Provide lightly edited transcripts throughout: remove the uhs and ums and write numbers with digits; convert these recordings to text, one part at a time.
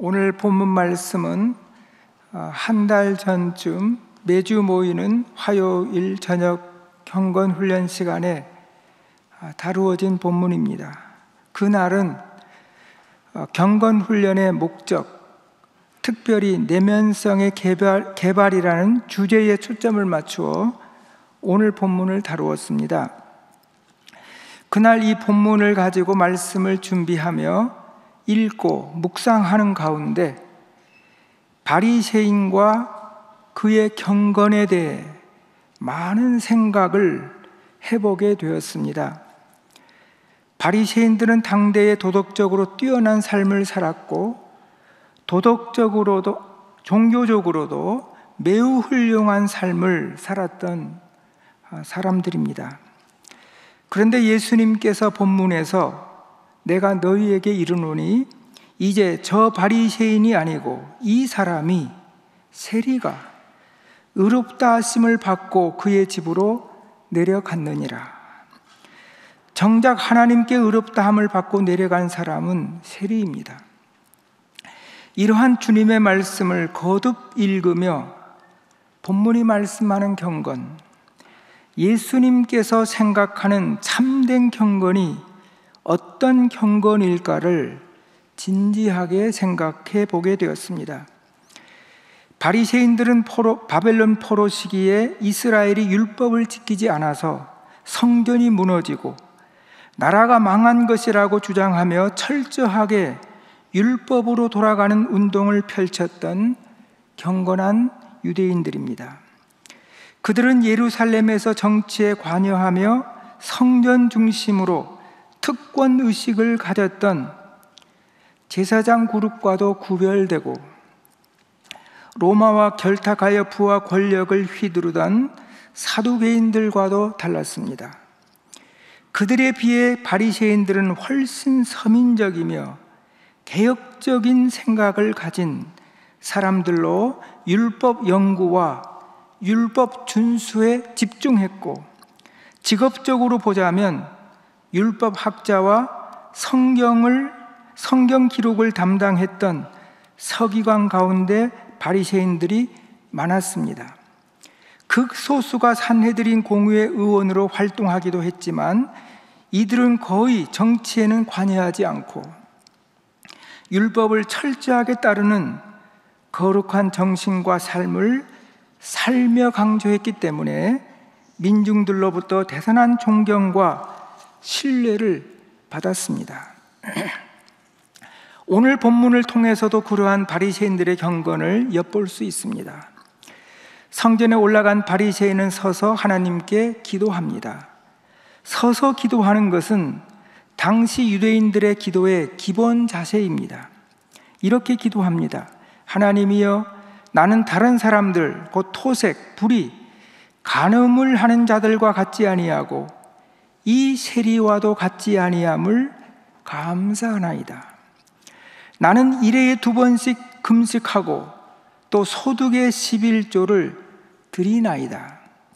오늘 본문 말씀은 한 달 전쯤 매주 모이는 화요일 저녁 경건 훈련 시간에 다루어진 본문입니다. 그날은 경건 훈련의 목적, 특별히 내면성의 개발이라는 주제에 초점을 맞추어 오늘 본문을 다루었습니다. 그날 이 본문을 가지고 말씀을 준비하며 읽고 묵상하는 가운데 바리새인과 그의 경건에 대해 많은 생각을 해보게 되었습니다. 바리새인들은 당대에 도덕적으로 뛰어난 삶을 살았고 도덕적으로도 종교적으로도 매우 훌륭한 삶을 살았던 사람들입니다. 그런데 예수님께서 본문에서 내가 너희에게 이르노니 이제 저 바리새인이 아니고 이 사람이 세리가 의롭다 하심을 받고 그의 집으로 내려갔느니라. 정작 하나님께 의롭다 함을 받고 내려간 사람은 세리입니다. 이러한 주님의 말씀을 거듭 읽으며 본문이 말씀하는 경건, 예수님께서 생각하는 참된 경건이 어떤 경건일까를 진지하게 생각해 보게 되었습니다. 바리새인들은 바벨론 포로 시기에 이스라엘이 율법을 지키지 않아서 성전이 무너지고 나라가 망한 것이라고 주장하며 철저하게 율법으로 돌아가는 운동을 펼쳤던 경건한 유대인들입니다. 그들은 예루살렘에서 정치에 관여하며 성전 중심으로 특권의식을 가졌던 제사장 그룹과도 구별되고 로마와 결탁하여 부와 권력을 휘두르던 사두개인들과도 달랐습니다. 그들에 비해 바리새인들은 훨씬 서민적이며 개혁적인 생각을 가진 사람들로 율법 연구와 율법 준수에 집중했고, 직업적으로 보자면 율법 학자와 성경 기록을 담당했던 서기관 가운데 바리새인들이 많았습니다. 극소수가 산헤드린 공의회 의원으로 활동하기도 했지만 이들은 거의 정치에는 관여하지 않고 율법을 철저하게 따르는 거룩한 정신과 삶을 살며 강조했기 때문에 민중들로부터 대단한 존경과 신뢰를 받았습니다. 오늘 본문을 통해서도 그러한 바리새인들의 경건을 엿볼 수 있습니다. 성전에 올라간 바리새인은 서서 하나님께 기도합니다. 서서 기도하는 것은 당시 유대인들의 기도의 기본 자세입니다. 이렇게 기도합니다. 하나님이여, 나는 다른 사람들 곧 토색, 불의, 간음을 하는 자들과 같지 아니하고 이 세리와도 같지 아니함을 감사하나이다. 나는 일해에 2번씩 금식하고 또 소득의 11조를 드리나이다.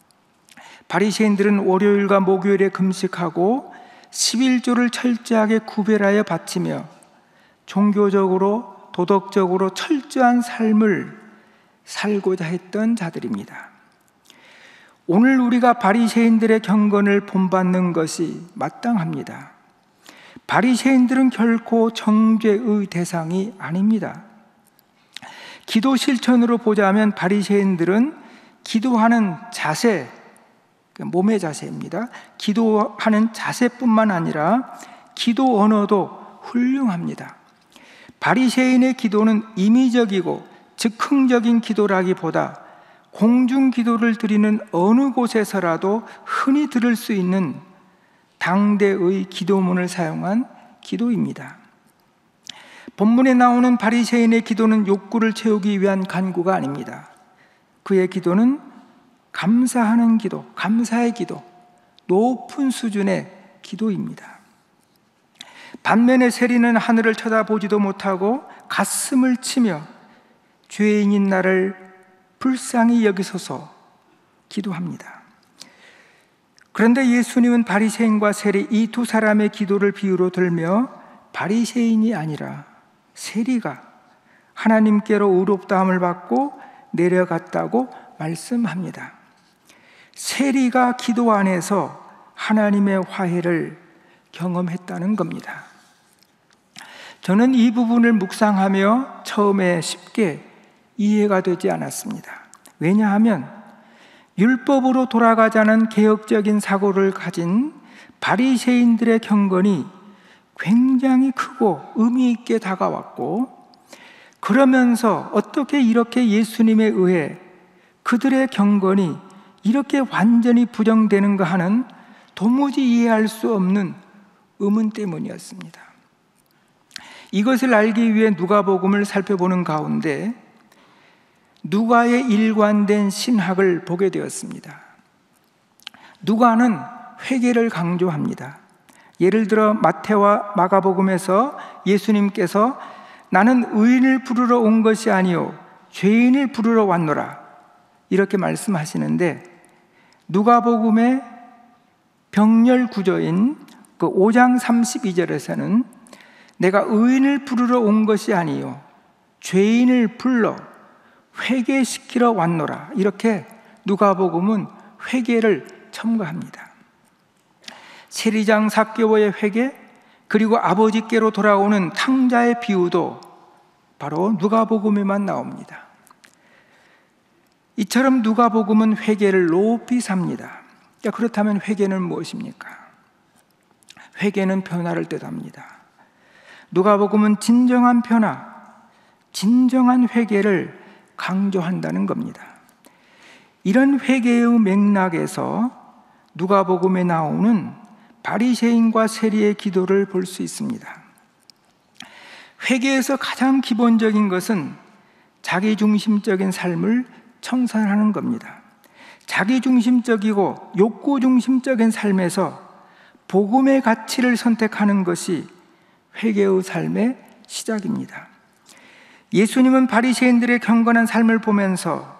바리새인들은 월요일과 목요일에 금식하고 11조를 철저하게 구별하여 바치며 종교적으로 도덕적으로 철저한 삶을 살고자 했던 자들입니다. 오늘 우리가 바리새인들의 경건을 본받는 것이 마땅합니다. 바리새인들은 결코 정죄의 대상이 아닙니다. 기도 실천으로 보자면 바리새인들은 기도하는 자세, 몸의 자세입니다. 기도하는 자세뿐만 아니라 기도 언어도 훌륭합니다. 바리새인의 기도는 임의적이고 즉흥적인 기도라기보다 공중 기도를 드리는 어느 곳에서라도 흔히 들을 수 있는 당대의 기도문을 사용한 기도입니다. 본문에 나오는 바리새인의 기도는 욕구를 채우기 위한 간구가 아닙니다. 그의 기도는 감사하는 기도, 감사의 기도, 높은 수준의 기도입니다. 반면에 세리는 하늘을 쳐다보지도 못하고 가슴을 치며 죄인인 나를 불쌍히 여기소서 기도합니다. 그런데 예수님은 바리새인과 세리 이 두 사람의 기도를 비유로 들며 바리새인이 아니라 세리가 하나님께로 의롭다함을 받고 내려갔다고 말씀합니다. 세리가 기도 안에서 하나님의 화해를 경험했다는 겁니다. 저는 이 부분을 묵상하며 처음에 쉽게 이해가 되지 않았습니다. 왜냐하면 율법으로 돌아가자는 개혁적인 사고를 가진 바리새인들의 경건이 굉장히 크고 의미 있게 다가왔고, 그러면서 어떻게 이렇게 예수님에 의해 그들의 경건이 이렇게 완전히 부정되는가 하는 도무지 이해할 수 없는 의문 때문이었습니다. 이것을 알기 위해 누가복음을 살펴보는 가운데 누가의 일관된 신학을 보게 되었습니다. 누가는 회개를 강조합니다. 예를 들어 마태와 마가복음에서 예수님께서 나는 의인을 부르러 온 것이 아니요 죄인을 부르러 왔노라 이렇게 말씀하시는데, 누가복음의 병렬 구조인 그 5장 32절에서는 내가 의인을 부르러 온 것이 아니요 죄인을 불러 회개시키러 왔노라 이렇게 누가복음은 회개를 첨가합니다. 세리장 삭개오의 회개, 그리고 아버지께로 돌아오는 탕자의 비유도 바로 누가복음에만 나옵니다. 이처럼 누가복음은 회개를 높이 삽니다. 그렇다면 회개는 무엇입니까? 회개는 변화를 뜻합니다. 누가복음은 진정한 변화, 진정한 회개를 강조한다는 겁니다. 이런 회개의 맥락에서 누가복음에 나오는 바리새인과 세리의 기도를 볼 수 있습니다. 회개에서 가장 기본적인 것은 자기중심적인 삶을 청산하는 겁니다. 자기중심적이고 욕구중심적인 삶에서 복음의 가치를 선택하는 것이 회개의 삶의 시작입니다. 예수님은 바리새인들의 경건한 삶을 보면서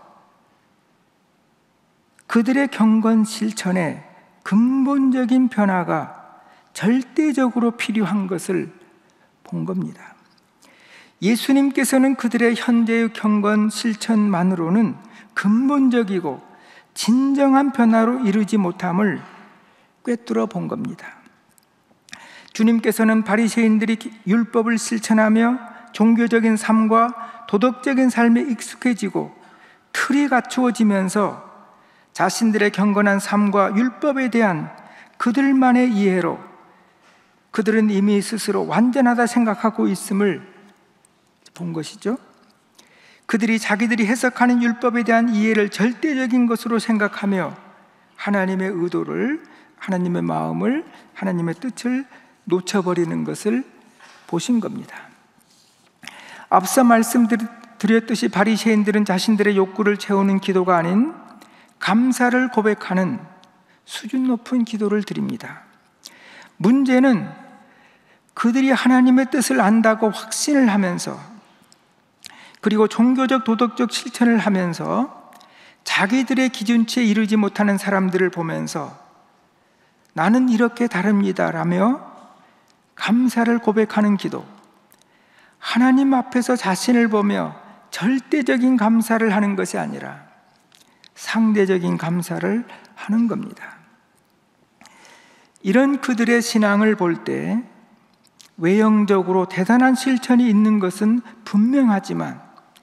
그들의 경건 실천에 근본적인 변화가 절대적으로 필요한 것을 본 겁니다. 예수님께서는 그들의 현재의 경건 실천만으로는 근본적이고 진정한 변화로 이르지 못함을 꿰뚫어 본 겁니다. 주님께서는 바리새인들이 율법을 실천하며 종교적인 삶과 도덕적인 삶에 익숙해지고 틀이 갖추어지면서 자신들의 경건한 삶과 율법에 대한 그들만의 이해로 그들은 이미 스스로 완전하다 생각하고 있음을 본 것이죠. 그들이 자기들이 해석하는 율법에 대한 이해를 절대적인 것으로 생각하며 하나님의 의도를, 하나님의 마음을, 하나님의 뜻을 놓쳐버리는 것을 보신 겁니다. 앞서 말씀드렸듯이 바리새인들은 자신들의 욕구를 채우는 기도가 아닌 감사를 고백하는 수준 높은 기도를 드립니다. 문제는 그들이 하나님의 뜻을 안다고 확신을 하면서, 그리고 종교적 도덕적 실천을 하면서 자기들의 기준치에 이르지 못하는 사람들을 보면서 나는 이렇게 다릅니다 라며 감사를 고백하는 기도, 하나님 앞에서 자신을 보며 절대적인 감사를 하는 것이 아니라 상대적인 감사를 하는 겁니다. 이런 그들의 신앙을 볼 때 외형적으로 대단한 실천이 있는 것은 분명하지만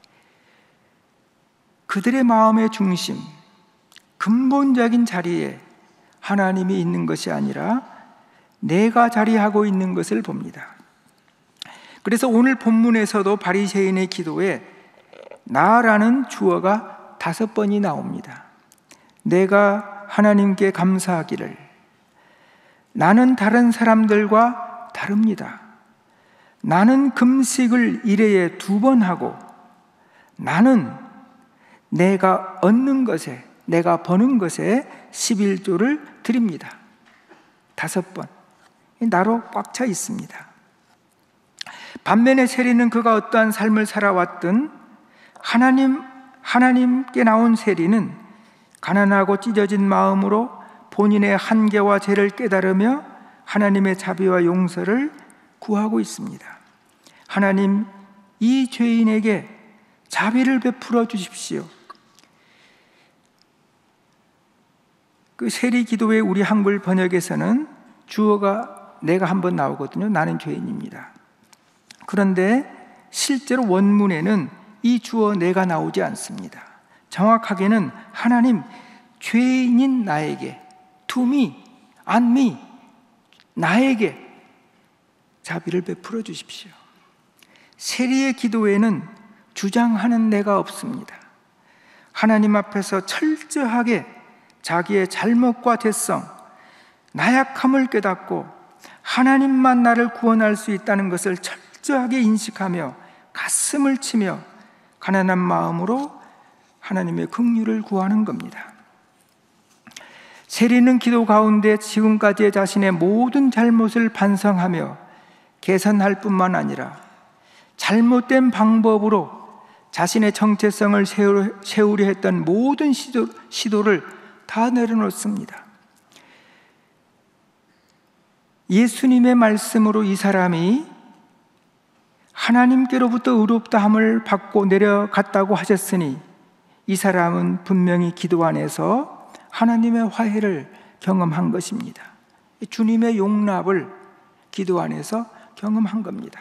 그들의 마음의 중심, 근본적인 자리에 하나님이 있는 것이 아니라 내가 자리하고 있는 것을 봅니다. 그래서 오늘 본문에서도 바리새인의 기도에 나라는 주어가 5번이 나옵니다. 내가 하나님께 감사하기를, 나는 다른 사람들과 다릅니다, 나는 금식을 일회에 2번 하고, 나는 내가 얻는 것에, 내가 버는 것에 11조를 드립니다. 5번 나로 꽉 차 있습니다. 반면에 세리는 그가 어떠한 삶을 살아왔든 하나님께 나온 세리는 가난하고 찢어진 마음으로 본인의 한계와 죄를 깨달으며 하나님의 자비와 용서를 구하고 있습니다. 하나님, 이 죄인에게 자비를 베풀어 주십시오. 그 세리 기도의 우리 한글 번역에서는 주어가 내가 한번 나오거든요. 나는 죄인입니다. 그런데 실제로 원문에는 이 주어 내가 나오지 않습니다. 정확하게는 하나님, 죄인인 나에게, to me, on me, 나에게 자비를 베풀어 주십시오. 세리의 기도에는 주장하는 내가 없습니다. 하나님 앞에서 철저하게 자기의 잘못과 대성, 나약함을 깨닫고 하나님만 나를 구원할 수 있다는 것을 철저하게 인식하며 가슴을 치며 가난한 마음으로 하나님의 긍휼을 구하는 겁니다. 세리는 기도 가운데 지금까지의 자신의 모든 잘못을 반성하며 개선할 뿐만 아니라 잘못된 방법으로 자신의 정체성을 세우려 했던 모든 시도를 다 내려놓습니다. 예수님의 말씀으로 이 사람이 하나님께로부터 의롭다함을 받고 내려갔다고 하셨으니 이 사람은 분명히 기도 안에서 하나님의 화해를 경험한 것입니다. 주님의 용납을 기도 안에서 경험한 겁니다.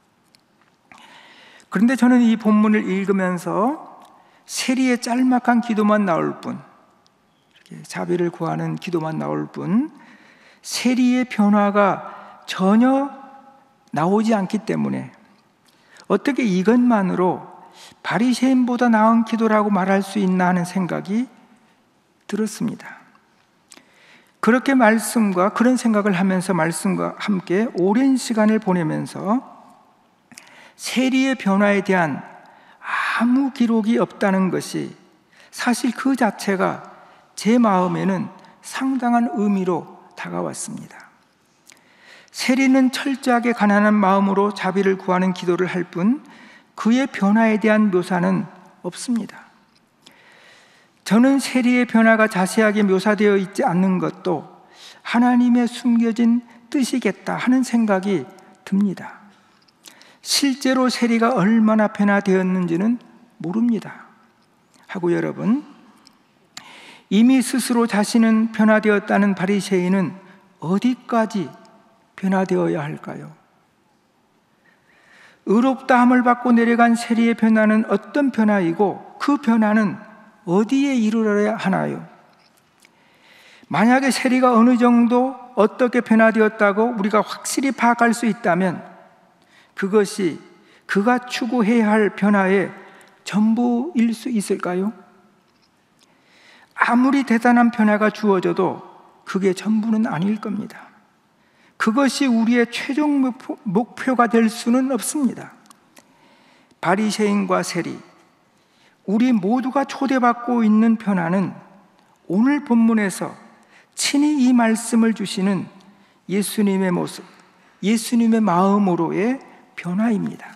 그런데 저는 이 본문을 읽으면서 세리의 짤막한 기도만 나올 뿐, 자비를 구하는 기도만 나올 뿐, 세리의 변화가 전혀 나오지 않기 때문에 어떻게 이것만으로 바리새인보다 나은 기도라고 말할 수 있나 하는 생각이 들었습니다. 그렇게 그런 생각을 하면서 말씀과 함께 오랜 시간을 보내면서 세리의 변화에 대한 아무 기록이 없다는 것이 사실 그 자체가 제 마음에는 상당한 의미로 다가왔습니다. 세리는 철저하게 가난한 마음으로 자비를 구하는 기도를 할 뿐 그의 변화에 대한 묘사는 없습니다. 저는 세리의 변화가 자세하게 묘사되어 있지 않는 것도 하나님의 숨겨진 뜻이겠다 하는 생각이 듭니다. 실제로 세리가 얼마나 변화되었는지는 모릅니다. 하고 여러분, 이미 스스로 자신은 변화되었다는 바리새인은 어디까지 변화되어야 할까요? 의롭다함을 받고 내려간 세리의 변화는 어떤 변화이고 그 변화는 어디에 이르러야 하나요? 만약에 세리가 어느 정도 어떻게 변화되었다고 우리가 확실히 파악할 수 있다면 그것이 그가 추구해야 할 변화의 전부일 수 있을까요? 아무리 대단한 변화가 주어져도 그게 전부는 아닐 겁니다. 그것이 우리의 최종 목표가 될 수는 없습니다. 바리새인과 세리, 우리 모두가 초대받고 있는 변화는 오늘 본문에서 친히 이 말씀을 주시는 예수님의 모습, 예수님의 마음으로의 변화입니다.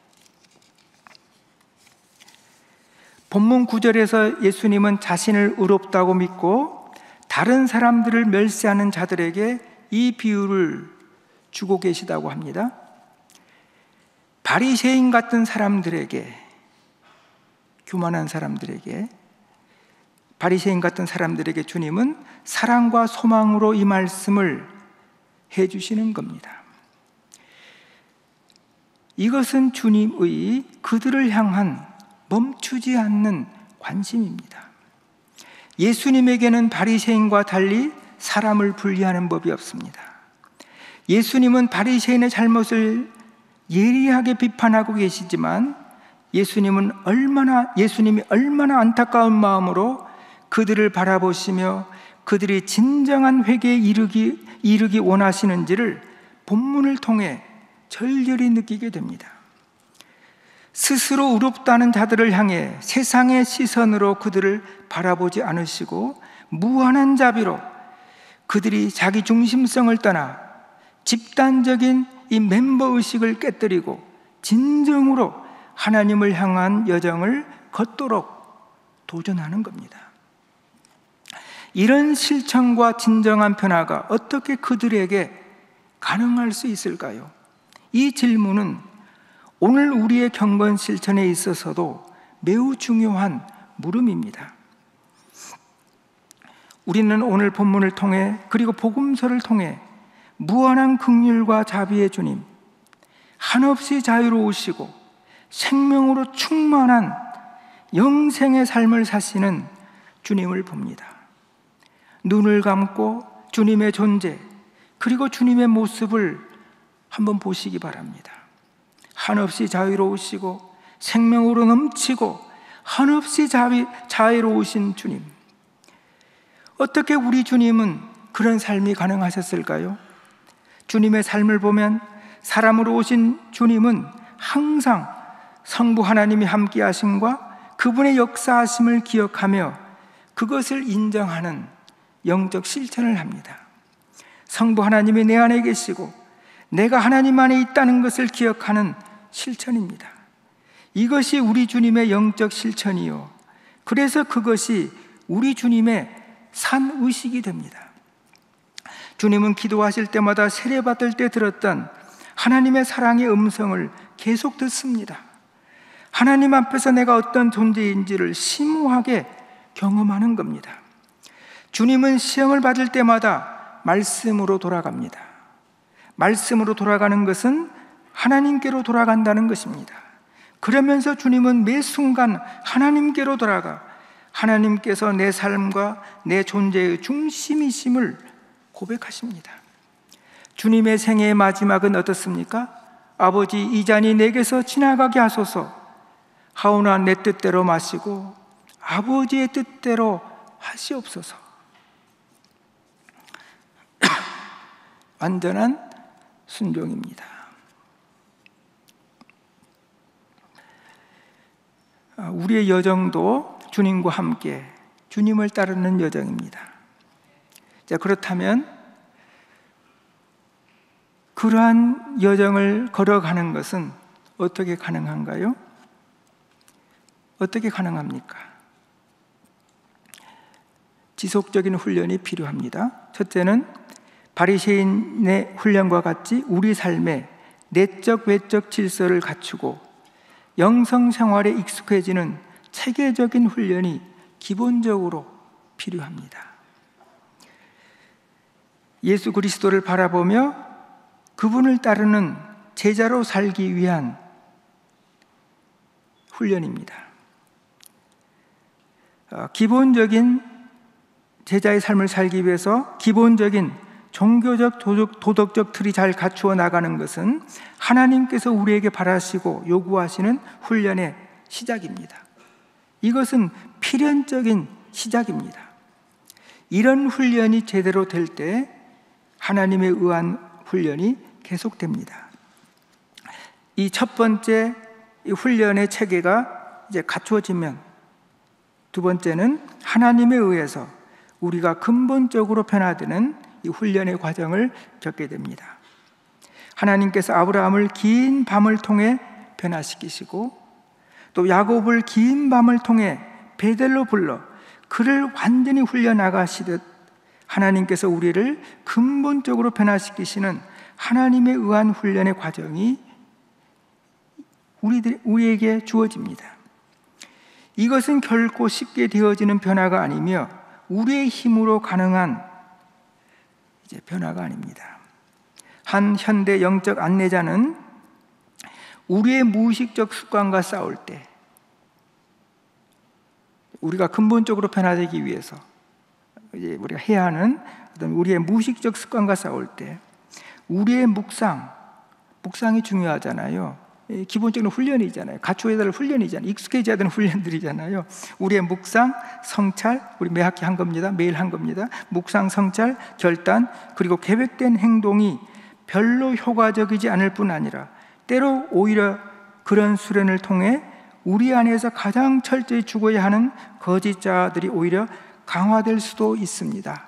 본문 9절에서 예수님은 자신을 의롭다고 믿고 다른 사람들을 멸시하는 자들에게 이 비유를 주고 계시다고 합니다. 바리새인 같은 사람들에게, 교만한 사람들에게, 바리새인 같은 사람들에게 주님은 사랑과 소망으로 이 말씀을 해주시는 겁니다. 이것은 주님의 그들을 향한 멈추지 않는 관심입니다. 예수님에게는 바리새인과 달리 사람을 분리하는 법이 없습니다. 예수님은 바리새인의 잘못을 예리하게 비판하고 계시지만 예수님이 얼마나 안타까운 마음으로 그들을 바라보시며 그들이 진정한 회개에 이르기 원하시는지를 본문을 통해 절절히 느끼게 됩니다. 스스로 의롭다는 자들을 향해 세상의 시선으로 그들을 바라보지 않으시고 무한한 자비로 그들이 자기 중심성을 떠나 집단적인 이 멤버의식을 깨뜨리고 진정으로 하나님을 향한 여정을 걷도록 도전하는 겁니다. 이런 실천과 진정한 변화가 어떻게 그들에게 가능할 수 있을까요? 이 질문은 오늘 우리의 경건 실천에 있어서도 매우 중요한 물음입니다. 우리는 오늘 본문을 통해 그리고 복음서를 통해 무한한 긍휼과 자비의 주님, 한없이 자유로우시고 생명으로 충만한 영생의 삶을 사시는 주님을 봅니다. 눈을 감고 주님의 존재 그리고 주님의 모습을 한번 보시기 바랍니다. 한없이 자유로우시고 생명으로 넘치고 한없이 자유로우신 주님, 어떻게 우리 주님은 그런 삶이 가능하셨을까요? 주님의 삶을 보면 사람으로 오신 주님은 항상 성부 하나님이 함께 하심과 그분의 역사하심을 기억하며 그것을 인정하는 영적 실천을 합니다. 성부 하나님이 내 안에 계시고 내가 하나님 안에 있다는 것을 기억하는 실천입니다. 이것이 우리 주님의 영적 실천이요, 그래서 그것이 우리 주님의 산의식이 됩니다. 주님은 기도하실 때마다 세례받을 때 들었던 하나님의 사랑의 음성을 계속 듣습니다. 하나님 앞에서 내가 어떤 존재인지를 심오하게 경험하는 겁니다. 주님은 시험을 받을 때마다 말씀으로 돌아갑니다. 말씀으로 돌아가는 것은 하나님께로 돌아간다는 것입니다. 그러면서 주님은 매 순간 하나님께로 돌아가 하나님께서 내 삶과 내 존재의 중심이심을 고백하십니다. 주님의 생애의 마지막은 어떻습니까? 아버지, 이 잔이 내게서 지나가게 하소서. 하오나 내 뜻대로 마시고 아버지의 뜻대로 하시옵소서. 완전한 순종입니다. 우리의 여정도 주님과 함께 주님을 따르는 여정입니다. 자, 그렇다면 그러한 여정을 걸어가는 것은 어떻게 가능한가요? 어떻게 가능합니까? 지속적인 훈련이 필요합니다. 첫째는 바리새인의 훈련과 같이 우리 삶에 내적 외적 질서를 갖추고 영성 생활에 익숙해지는 체계적인 훈련이 기본적으로 필요합니다. 예수 그리스도를 바라보며 그분을 따르는 제자로 살기 위한 훈련입니다. 기본적인 제자의 삶을 살기 위해서 기본적인 종교적, 도덕적 틀이 잘 갖추어 나가는 것은 하나님께서 우리에게 바라시고 요구하시는 훈련의 시작입니다. 이것은 필연적인 시작입니다. 이런 훈련이 제대로 될 때 하나님에 의한 훈련이 계속됩니다. 이 첫 번째 훈련의 체계가 이제 갖추어지면 두 번째는 하나님에 의해서 우리가 근본적으로 변화되는 이 훈련의 과정을 겪게 됩니다. 하나님께서 아브라함을 긴 밤을 통해 변화시키시고 또 야곱을 긴 밤을 통해 베델로 불러 그를 완전히 흘려 나가시듯 하나님께서 우리를 근본적으로 변화시키시는 하나님에 의한 훈련의 과정이 우리에게 주어집니다. 이것은 결코 쉽게 되어지는 변화가 아니며 우리의 힘으로 가능한 변화가 아닙니다. 한 현대 영적 안내자는 우리의 무의식적 습관과 싸울 때, 우리가 근본적으로 변화되기 위해서 이제 우리가 해야 하는 어떤 우리의 무의식적 습관과 싸울 때 우리의 묵상이 중요하잖아요. 기본적인 훈련이잖아요. 갖춰야 될 훈련이잖아요. 익숙해져야 되는 훈련들이잖아요. 우리의 묵상, 성찰, 우리 매 학기 한 겁니다. 매일 한 겁니다. 묵상, 성찰, 결단, 그리고 계획된 행동이 별로 효과적이지 않을 뿐 아니라 때로 오히려 그런 수련을 통해 우리 안에서 가장 철저히 죽어야 하는 거짓자들이 오히려 강화될 수도 있습니다.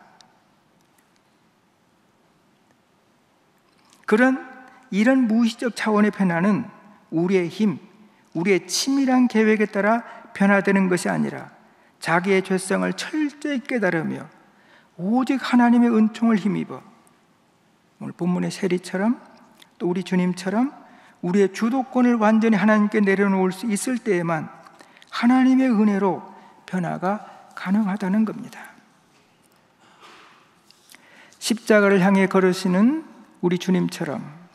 이런 무의식적 차원의 변화는 우리의 힘, 우리의 치밀한 계획에 따라 변화되는 것이 아니라 자기의 죄성을 철저히 깨달으며 오직 하나님의 은총을 힘입어 오늘 본문의 세리처럼 또 우리 주님처럼 우리의 주도권을 완전히 하나님께 내려놓을 수 있을 때에만 하나님의 은혜로 변화가 가능하다는 겁니다. 십자가를 향해 걸으시는 우리 주님처럼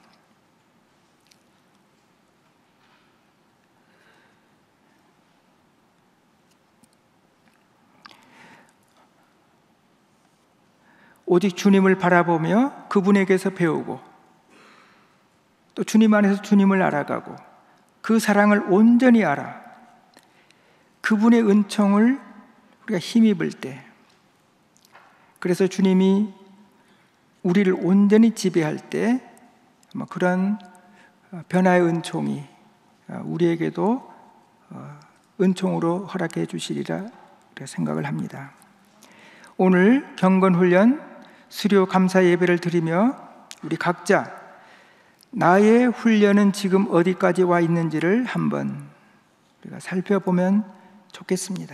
오직 주님을 바라보며 그분에게서 배우고 또 주님 안에서 주님을 알아가고 그 사랑을 온전히 알아 그분의 은총을 우리가 힘입을 때, 그래서 주님이 우리를 온전히 지배할 때 아마 그런 변화의 은총이 우리에게도 은총으로 허락해 주시리라 생각을 합니다. 오늘 경건훈련 수료 감사 예배를 드리며 우리 각자 나의 훈련은 지금 어디까지 와 있는지를 한번 우리가 살펴보면 좋겠습니다.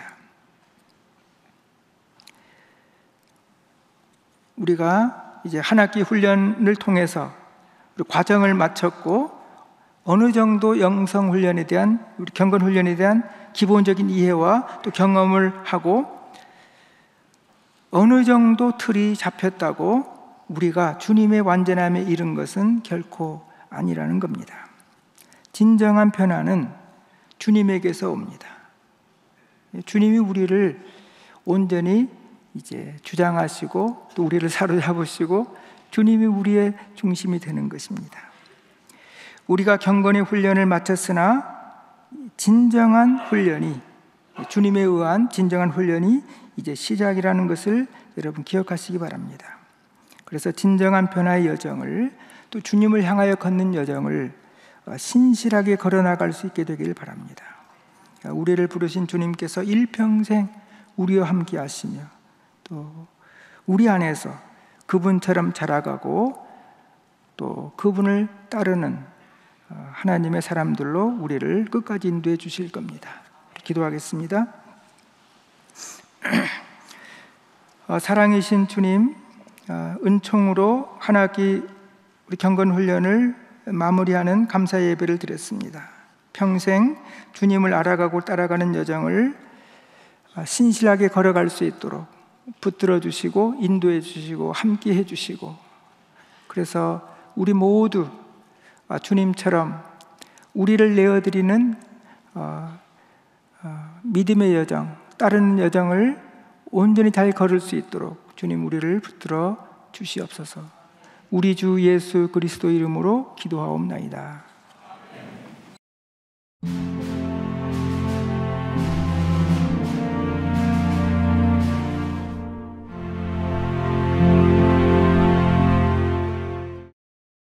우리가 이제 한 학기 훈련을 통해서 우리 과정을 마쳤고 어느 정도 영성 훈련에 대한 우리 경건 훈련에 대한 기본적인 이해와 또 경험을 하고 어느 정도 틀이 잡혔다고 우리가 주님의 완전함에 이른 것은 결코 아니라는 겁니다. 진정한 변화는 주님에게서 옵니다. 주님이 우리를 온전히 이제 주장하시고 또 우리를 사로잡으시고 주님이 우리의 중심이 되는 것입니다. 우리가 경건의 훈련을 마쳤으나 진정한 훈련이, 주님에 의한 진정한 훈련이 이제 시작이라는 것을 여러분 기억하시기 바랍니다. 그래서 진정한 변화의 여정을, 또 주님을 향하여 걷는 여정을 신실하게 걸어나갈 수 있게 되길 바랍니다. 우리를 부르신 주님께서 일평생 우리와 함께 하시며 또 우리 안에서 그분처럼 자라가고 또 그분을 따르는 하나님의 사람들로 우리를 끝까지 인도해 주실 겁니다. 기도하겠습니다. 사랑이신 주님, 은총으로 한 학기 우리 경건훈련을 마무리하는 감사 예배를 드렸습니다. 평생 주님을 알아가고 따라가는 여정을 신실하게 걸어갈 수 있도록 붙들어 주시고 인도해 주시고 함께 해 주시고, 그래서 우리 모두 주님처럼 우리를 내어드리는 믿음의 여정, 따르는 여정을 온전히 잘 걸을 수 있도록 주님 우리를 붙들어 주시옵소서. 우리 주 예수 그리스도 이름으로 기도하옵나이다.